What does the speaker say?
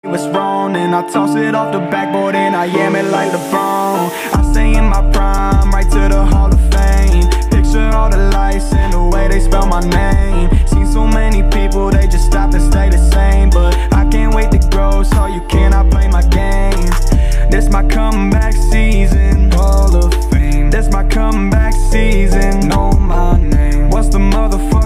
what's wrong, and I toss it off the backboard and I yam it like LeBron. I stay in my prime, right to the Hall of Fame. Picture all the lights and the way they spell my name. Seen so many people, they just stop and stay the same, but I can't wait to grow, so you cannot play my game. This my comeback season, Hall of Fame. This my comeback season, know my name. What's the motherfucker